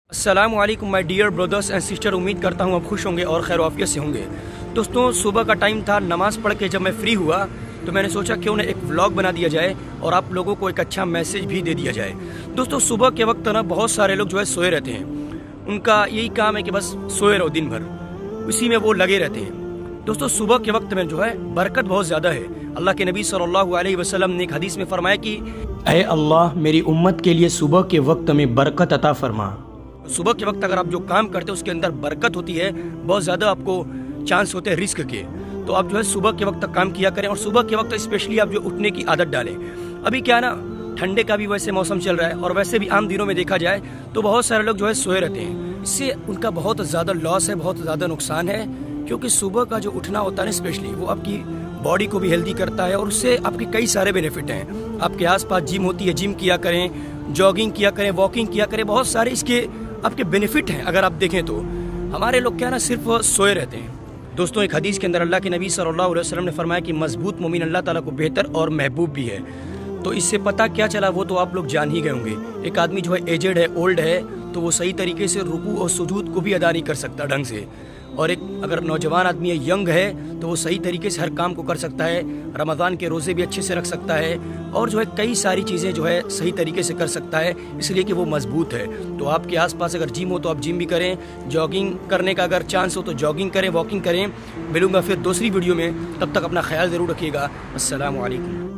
अस्सलामुअलैकुम my dear brothers and sister. उम्मीद करता हूँ आप खुश होंगे और खैर आफियत से होंगे। दोस्तों, सुबह का टाइम था, नमाज पढ़ के जब मैं फ्री हुआ तो मैंने सोचा क्यों ना एक व्लॉग बना दिया जाए और आप लोगों को एक अच्छा मैसेज भी दे दिया जाए। दोस्तों, सुबह के वक्त ना बहुत सारे लोग जो है सोए रहते हैं। उनका यही काम है कि बस सोए रहो दिन भर, उसी में वो लगे रहते हैं। दोस्तों, सुबह के वक्त में जो है बरकत बहुत ज़्यादा है। अल्लाह के नबी सल्लल्लाहु अलैहि वसल्लम ने एक हदीस में फरमाया कि ऐ अल्लाह, मेरी उम्मत के लिए सुबह के वक्त में बरकत अता फरमा। सुबह के वक्त अगर आप जो काम करते हो उसके अंदर बरकत होती है, बहुत ज़्यादा आपको चांस होते हैं रिस्क के। तो आप जो है सुबह के वक्त तक काम किया करें और सुबह के वक्त स्पेशली आप जो उठने की आदत डालें। अभी क्या ना, ठंडे का भी वैसे मौसम चल रहा है और वैसे भी आम दिनों में देखा जाए तो बहुत सारे लोग जो है सोए रहते हैं। इससे उनका बहुत ज़्यादा लॉस है, बहुत ज़्यादा नुकसान है, क्योंकि सुबह का जो उठना होता है ना स्पेशली, वो आपकी बॉडी को भी हेल्दी करता है और उससे आपके कई सारे बेनिफिट हैं। आपके आसपास जिम होती है, जिम किया करें, जॉगिंग किया करें, वॉकिंग किया करें, बहुत सारे इसके आपके बेनिफिट हैं। अगर आप देखें तो हमारे लोग क्या ना सिर्फ सोए रहते हैं। दोस्तों, एक हदीस के अंदर अल्लाह के नबी सल्लल्लाहु अलैहि वसल्लम ने फरमाया कि मजबूत मोमिन अल्लाह ताला को बेहतर और महबूब भी है। तो इससे पता क्या चला वो तो आप लोग जान ही गए होंगे। एक आदमी जो है एजेड है, ओल्ड है, तो वो सही तरीके से रुकू और सुजूद को भी अदा नहीं कर सकता ढंग से। और एक अगर नौजवान आदमी है, यंग है, तो वो सही तरीके से हर काम को कर सकता है। रमज़ान के रोज़े भी अच्छे से रख सकता है और जो है कई सारी चीज़ें जो है सही तरीके से कर सकता है, इसलिए कि वो मजबूत है। तो आपके आसपास अगर जिम हो तो आप जिम भी करें, जॉगिंग करने का अगर चांस हो तो जॉगिंग करें, वॉकिंग करें। मिलूंगा फिर दूसरी वीडियो में, तब तक अपना ख्याल ज़रूर रखिएगा। अस्सलामु अलैकुम।